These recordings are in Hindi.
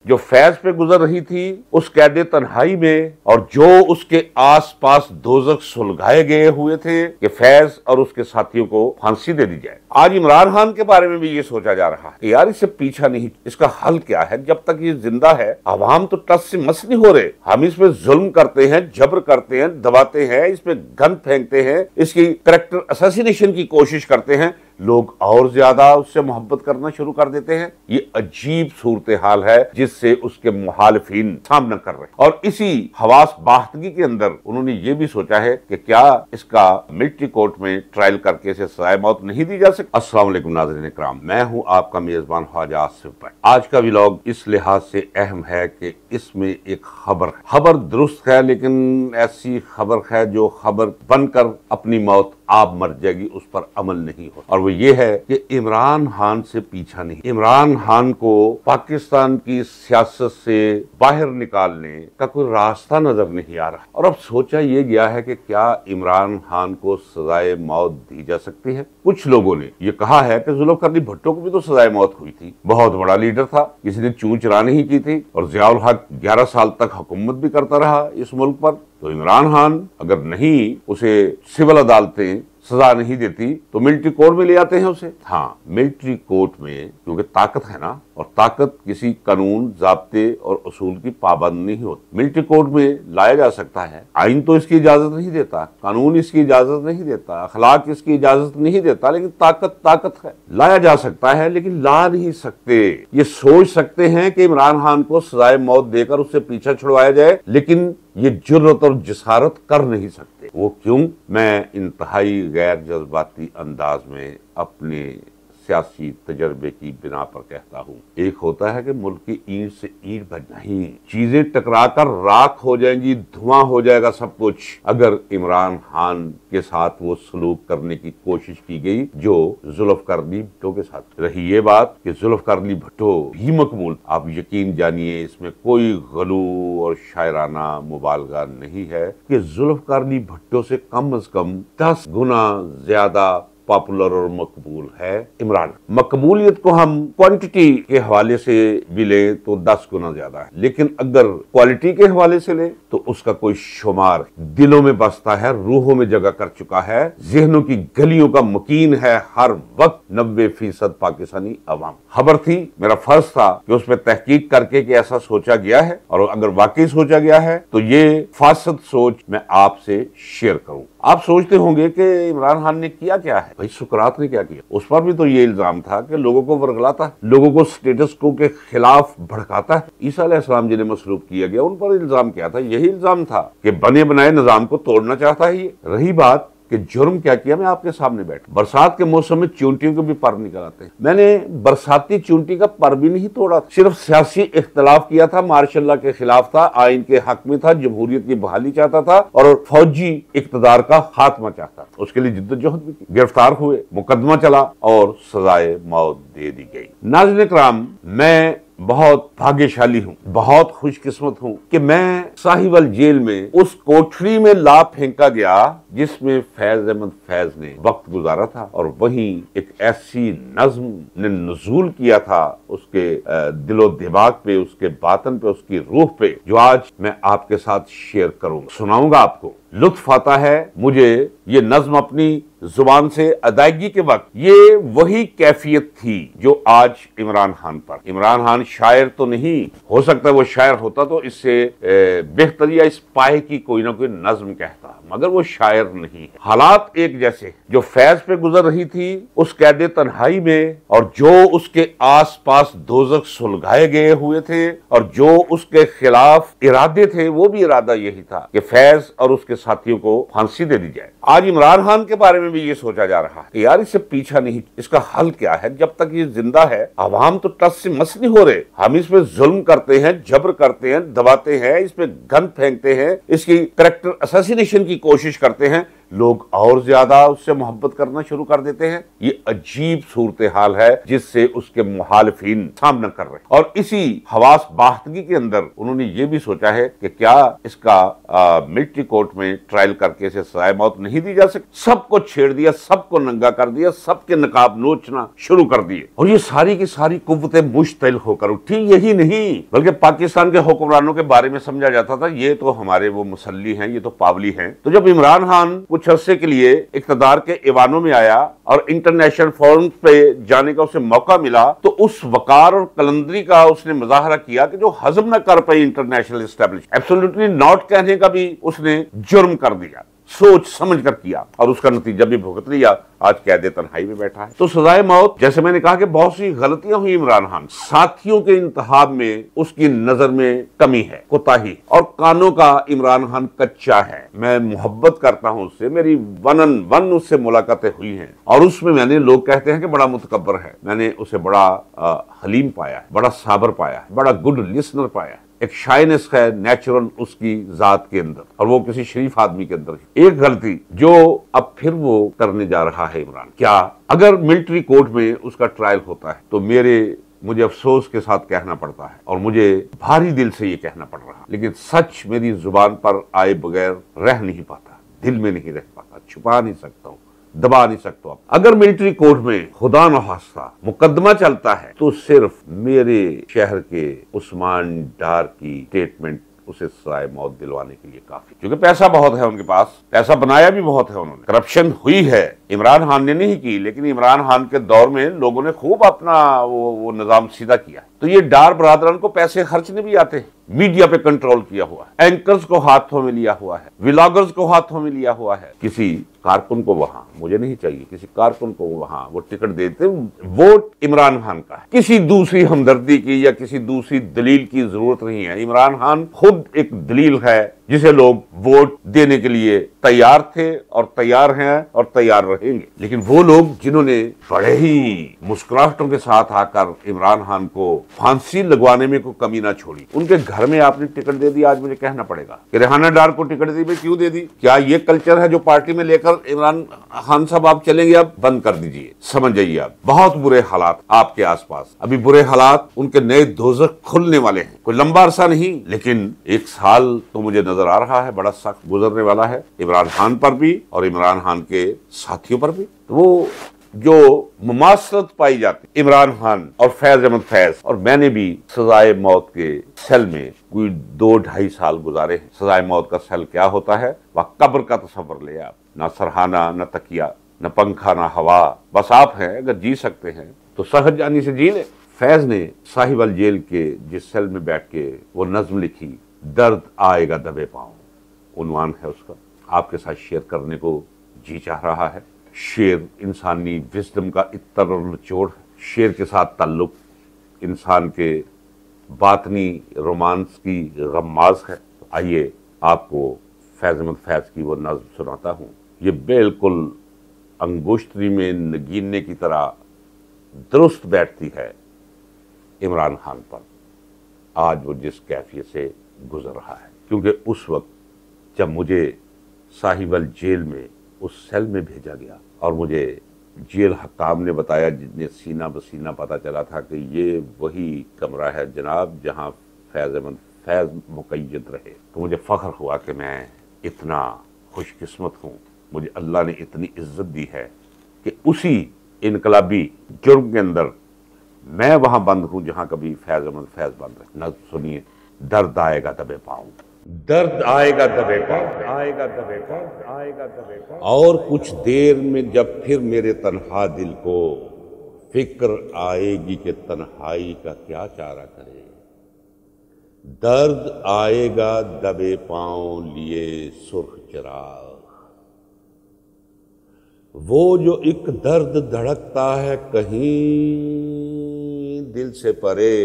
जो फैज पे गुजर रही थी उस कैदे तन्हाई में, और जो उसके आसपास दोजख सुलगाए गए हुए थे कि फैज और उसके साथियों को फांसी दे दी जाए। आज इमरान खान के बारे में भी ये सोचा जा रहा है कि यार इससे पीछा नहीं, इसका हल क्या है? जब तक ये जिंदा है अवाम तो टस से मस नहीं हो रहे, हम इस पे जुल्म करते हैं, जबर करते हैं, दबाते हैं, इस पे गन फेंकते हैं, इसकी कैरेक्टर असैसिनेशन की कोशिश करते हैं, लोग और ज्यादा उससे मोहब्बत करना शुरू कर देते हैं। ये अजीब सूरत हाल है जिससे उसके मुखालिफिन सामना कर रहे हैं, और इसी हवास बाख्तगी के अंदर उन्होंने ये भी सोचा है कि क्या इसका मिलिट्री कोर्ट में ट्रायल करके इसे सजाए मौत नहीं दी जा सकती। अस्सलाम वालेकुम नाज़रीन इकराम, मैं हूं आपका मेजबान ख्वाजा आसिफ भट्ट। आज का व्लॉग इस लिहाज से अहम है कि इसमें एक खबर दुरुस्त है, लेकिन ऐसी खबर है जो खबर बनकर अपनी मौत आप मर जाएगी, उस पर अमल नहीं हो। और वो ये है कि इमरान खान से पीछा नहीं, इमरान खान को पाकिस्तान की सियासत से बाहर निकालने का कोई रास्ता नजर नहीं आ रहा। और अब सोचा ये गया है कि क्या इमरान खान को सजाए मौत दी जा सकती है। कुछ लोगों ने ये कहा है कि जुल्फकार अली भुट्टो को भी तो सजाए मौत हुई थी, बहुत बड़ा लीडर था, किसी ने चूं चरा नहीं की थी, और ज़ियाउल हक 11 साल तक हुकूमत भी करता रहा इस मुल्क पर। तो इमरान खान अगर नहीं, उसे सिविल अदालतें सजा नहीं देती तो मिलिट्री कोर्ट में ले आते हैं उसे। हाँ, मिलिट्री कोर्ट में क्योंकि ताकत है ना, और ताकत किसी कानून, ज़ाब्ते और उसूल की पाबंद नहीं होती। मिलिट्री कोर्ट में लाया जा सकता है, आइन तो इसकी इजाजत नहीं देता, कानून इसकी इजाजत नहीं देता, अखलाक इसकी इजाजत नहीं देता, लेकिन ताकत है, लाया जा सकता है, लेकिन ला नहीं सकते। ये सोच सकते हैं कि इमरान खान को सजाए मौत देकर उससे पीछा छुड़वाया जाए, लेकिन ये जुर्रत और जिसारत कर नहीं सकते। वो क्यों? मैं इंतहाई गैर जज्बाती अंदाज में अपने सियासी तजर्बे की बिना पर कहता हूँ, एक होता है कि मुल्क की ईंट से ईंट बजना ही, चीजें टकराकर राख हो जाएंगी, धुआं हो जाएगा सब कुछ, अगर इमरान खान के साथ वो सलूक करने की कोशिश की गई जो जुल्फकार अली भुट्टो के साथ। रही ये बात कि जुल्फकार अली भुट्टो भी मकबूल, आप यकीन जानिए इसमें कोई गलू और शायराना मुबालगा नहीं है कि जुल्फकार अली भुट्टो से कम 10 गुना ज्यादा पॉपुलर और मकबूल है इमरान। मकबूलियत को हम क्वांटिटी के हवाले से भी ले तो 10 गुना ज्यादा है, लेकिन अगर क्वालिटी के हवाले से ले तो उसका कोई शुमार, दिलों में बसता है, रूहों में जगह कर चुका है, जहनों की गलियों का मकीन है हर वक्त 90% पाकिस्तानी अवाम। खबर थी, मेरा फर्ज था कि उस पर तहकीक करके कि ऐसा सोचा गया है, और अगर वाकई सोचा गया है तो ये फासद सोच मैं आपसे शेयर करूं। आप सोचते होंगे कि इमरान खान ने किया क्या है। भाई सुकरात ने क्या किया? उस पर भी तो ये इल्जाम था कि लोगों को वर्गलाता है, लोगों को स्टेटस को के खिलाफ भड़काता है। ईसा अलैहिस्सलाम जिन्हें मसलूब किया गया उन पर इल्जाम क्या था? यही इल्जाम था कि बने बनाए निजाम को तोड़ना चाहता है ये। रही बात कि जुर्म क्या किया, मैं आपके सामने बैठा, बरसात के मौसम में चूंटियों को भी पर निकल आते हैं। मैंने बरसाती चूंटी का पर भी नहीं तोड़ा, सिर्फ सियासी इख्तलाफ किया था, मार्शल के खिलाफ था, आइन के हक में था, जमहूरियत की बहाली चाहता था और फौजी इक्तदार का खात्मा चाहता था। उसके लिए जिद्दोजहद भी की, गिरफ्तार हुए, मुकदमा चला और सजाए मौत दे दी गई। नाज़रीन इकराम, मैं बहुत भाग्यशाली हूँ, बहुत खुशकिस्मत हूँ कि मैं साहिवाल जेल में उस कोठरी में ला फेंका गया जिसमें फैज अहमद फैज ने वक्त गुजारा था, और वहीं एक ऐसी नज्म ने नुज़ूल किया था उसके दिलो दिमाग पे, उसके बातन पे, उसकी रूह पे, जो आज मैं आपके साथ शेयर करूंगा, सुनाऊंगा आपको। लुत्फ आता है मुझे ये नज्म अपनी जुबान से अदायगी के वक्त। ये वही कैफियत थी जो आज इमरान खान पर। इमरान खान शायर तो नहीं, हो सकता है वो शायर होता तो इससे बेहतर या इस पाए की कोई ना कोई नज्म कहता, मगर वो शायर नहीं है। हालात एक जैसे, जो फैज पे गुजर रही थी उस कैदे तन्हाई में, और जो उसके आसपास दोजख सुलगाए गए हुए थे, और जो उसके खिलाफ इरादे थे, वो भी इरादा यही था कि फैज और उसके साथियों को फांसी दे दी जाए। आज इमरान खान के बारे में भी ये सोचा जा रहा है कि यार इससे पीछा नहीं, इसका हल क्या है। जब तक ये जिंदा है अवाम तो टस से मस नहीं हो रहे, हम इस पे जुल्म करते हैं, जबर करते हैं, दबाते हैं, इस पे गन फेंकते हैं, इसकी कैरेक्टर असैसिनेशन की कोशिश करते हैं, लोग और ज्यादा उससे मोहब्बत करना शुरू कर देते हैं। ये अजीब सूरत हाल है जिससे उसके मुखालिफिन सामना कर रहे हैं। और इसी हवास बाख्तगी के अंदर उन्होंने ये भी सोचा है कि क्या इसका मिलिट्री कोर्ट में ट्रायल करके इसे सजाए मौत नहीं दी जा सकती। सबको छेड़ दिया, सबको नंगा कर दिया, सबके नकाब नोचना शुरू कर दिए और ये सारी की सारी कुव्वतें मुश्तइल होकर उठी। यही नहीं बल्कि पाकिस्तान के हुक्मरानों के बारे में समझा जाता था ये तो हमारे वो मुसल्ली हैं, ये तो पावली हैं। तो जब इमरान खान कुछ अरसे के लिए इक़्तिदार के ऐवानों में आया और इंटरनेशनल फोरम पे जाने का उसे मौका मिला तो उस वकार और कलंदरी का उसने मुजाहरा किया कि जो हजम न कर पाई इंटरनेशनल एस्टेब्लिशमेंट। एब्सोल्युटली नॉट कहने का भी उसने जुर्म कर दिया, सोच समझ कर किया और उसका नतीजा भी भुगत लिया। आज कैद तन्हाई में बैठा है। तो सजाए मौत, जैसे मैंने कहा कि बहुत सी गलतियां हुई इमरान खान, साथियों के इंतखाब में उसकी नजर में कमी है, कोताही, और कानों का इमरान खान कच्चा है। मैं मोहब्बत करता हूं उससे, मेरी वन उससे मुलाकातें हुई हैं और उसमें मैंने, लोग कहते हैं कि बड़ा मुतकब्बर है, मैंने उसे बड़ा हलीम पाया है, बड़ा साबर पाया है, बड़ा गुड लिसनर पाया है। एक शाइनेस है नेचुरल उसकी जात के अंदर और वो किसी शरीफ आदमी के अंदर है। एक गलती जो अब फिर वो करने जा रहा है इमरान, क्या अगर मिलिट्री कोर्ट में उसका ट्रायल होता है तो मुझे अफसोस के साथ कहना पड़ता है और मुझे भारी दिल से ये कहना पड़ रहा, लेकिन सच मेरी जुबान पर आए बगैर रह नहीं पाता, दिल में नहीं रह पाता, छुपा नहीं सकता हूँ, दबा नहीं सकता। अगर मिलिट्री कोर्ट में खुदा न खास्ता मुकदमा चलता है तो सिर्फ मेरे शहर के उस्मान डार की स्टेटमेंट उसे सजाए मौत दिलवाने के लिए काफी, क्योंकि पैसा बहुत है उनके पास, पैसा बनाया भी बहुत है उन्होंने। करप्शन हुई है, इमरान खान ने नहीं की, लेकिन इमरान खान के दौर में लोगों ने खूब अपना वो निजाम सीधा किया। तो ये डार बरादरान को पैसे खर्चने भी आते हैं, मीडिया पे कंट्रोल किया हुआ है, एंकर्स को हाथों में लिया हुआ है, व्लॉगर्स को हाथों में लिया हुआ है। किसी कारकुन को वहां, मुझे नहीं चाहिए, किसी कारकुन को वहां वो टिकट देते, वोट इमरान खान का है, किसी दूसरी हमदर्दी की या किसी दूसरी दलील की जरूरत नहीं है। इमरान खान खुद एक दलील है जिसे लोग वोट देने के लिए तैयार थे और तैयार हैं और तैयार रहेंगे। लेकिन वो लोग जिन्होंने बड़े ही मुस्कुराहटों के साथ आकर इमरान खान को फांसी लगवाने में कोई कमी ना छोड़ी, उनके घर में आपने टिकट दे दी। आज मुझे कहना पड़ेगा कि रेहाना डार को टिकट दी, भाई क्यों दे दी? क्या ये कल्चर है जो पार्टी में लेकर इमरान खान साहब आप चलेंगे? आप बंद कर दीजिए, समझ जाइए। आप बहुत बुरे हालात आपके आसपास, अभी बुरे हालात, उनके नए दोज़ख खुलने वाले हैं। कोई लंबा अरसा नहीं, लेकिन एक साल तो मुझे नजर आ रहा है बड़ा सख्त गुजरने वाला है इमरान खान पर भी और इमरान खान के साथियों पर भी। तो वो जो मुमासलत पाई जाती इमरान खान और फैज अहमद फैज, और मैंने भी सजाए मौत के सेल में कोई 2-2.5 साल गुजारे हैं। सजाए मौत का सेल क्या होता है, वह कब्र का तस्वर ले आप, ना सरहाना, न तकिया, न पंखा, न हवा, बस आप हैं। अगर जी सकते हैं तो सहज जानी से जी ले। फैज ने साहिवाल जेल के जिस सेल में बैठ के वो नज्म लिखी, दर्द आएगा दबे पाँव, उन्वान है उसका, आपके साथ शेयर करने को जी चाह रहा है। शेर इंसानी विजडम का इत्तर और निचोड़ है। शेर के साथ ताल्लुक इंसान के बातनी रोमांस की गम्माज है। आइए आपको फैज अहमद फैज की वो नज़्म सुनाता हूँ। ये बिल्कुल अंगुश्तरी में नगीने की तरह दुरुस्त बैठती है इमरान खान पर, आज वो जिस कैफियत से गुजर रहा है। क्योंकि उस वक्त जब मुझे साहिवाल जेल में उस सेल में भेजा गया और मुझे जेल हकाम ने बताया, जिन्हें सीना बसीना पता चला था कि ये वही कमरा है जनाब जहां फैज अहमद फैज मुक़य्यद रहे, तो मुझे फ़ख्र हुआ कि मैं इतना खुशकिस्मत हूँ, मुझे अल्लाह ने इतनी इज्जत दी है कि उसी इनकलाबी जुर्म के अंदर मैं वहां बंद हूँ जहां कभी फैज अहमद फैज बंद रहे। न सुनिए, दर्द आएगा दबे पाऊँ, दर्द आएगा दबे पाँव, आएगा दबे पाँव, आएगा दबे पाँव। और कुछ देर में जब फिर मेरे तन्हा दिल को फिक्र आएगी कि तन्हाई का क्या चारा करे, दर्द आएगा दबे पाँव लिए सुर्ख चिराग, वो जो एक दर्द धड़कता है कहीं दिल से परे,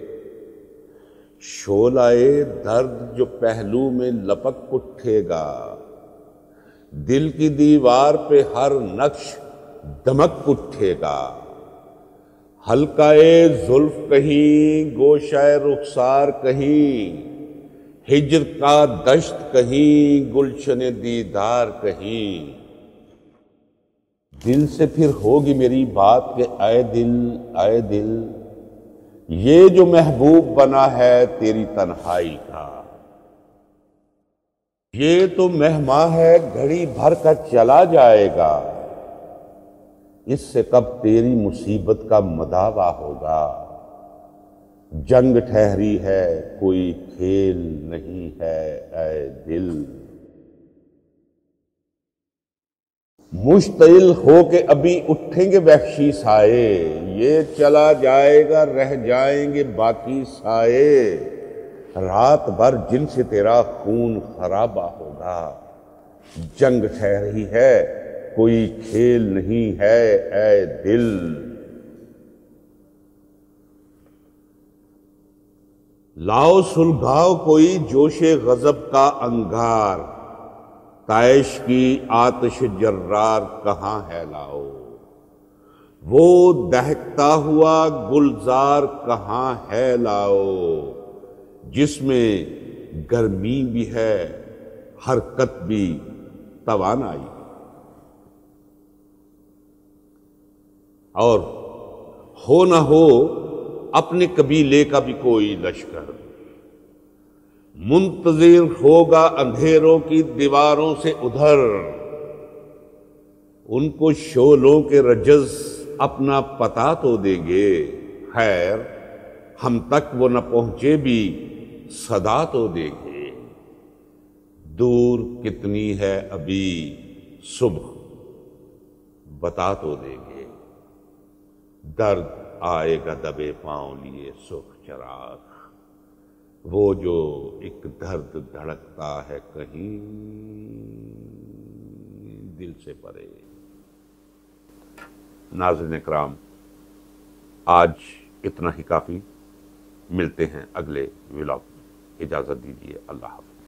शोलाए दर्द जो पहलू में लपक उठेगा, दिल की दीवार पे हर नक्श दमक उठेगा, हल्काए जुल्फ कहीं, गोशाए रुखसार कहीं, हिज्र का दश्त कहीं, गुलशन दीदार कहीं, दिल से फिर होगी मेरी बात के आए दिल, ये जो महबूब बना है तेरी तन्हाई का, ये तो मेहमान है घड़ी भर का चला जाएगा, इससे कब तेरी मुसीबत का मदावा होगा। जंग ठहरी है कोई खेल नहीं है ऐ दिल, मुश्तिल हो के अभी उठेंगे वहशी साए, ये चला जाएगा रह जाएंगे बाकी साए, रात भर जिनसे तेरा खून खराबा होगा। जंग ठहरी है कोई खेल नहीं है ऐ दिल। लाओ सुलगाओ कोई जोशे गजब का अंगार, ताइश की आतिश जर्रार कहां है लाओ, वो दहकता हुआ गुलजार कहां है लाओ, जिसमें गर्मी भी है हरकत भी तवानाई, और हो न हो अपने कबीले का भी कोई लश्कर, मुंतजिर होगा अंधेरों की दीवारों से उधर, उनको शोलों के रजस अपना पता तो देंगे, खैर हम तक वो न पहुंचे भी सदा तो देंगे। दूर कितनी है अभी सुबह बता तो देंगे, दर्द आएगा दबे पांव लिए सुख चराग, वो जो एक दर्द धड़कता है कहीं दिल से परे। नाज़रीन इकराम, आज इतना ही काफी। मिलते हैं अगले व्लॉग में। इजाजत दीजिए। अल्लाह हाफ़िज़।